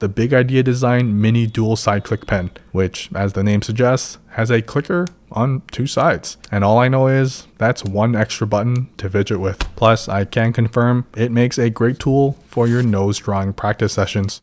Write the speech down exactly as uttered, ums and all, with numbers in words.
the Big Idea Design Mini Dual Side Click Pen, which, as the name suggests, has a clicker on two sides. And all I know is that's one extra button to fidget with. Plus, I can confirm it makes a great tool for your nose drawing practice sessions.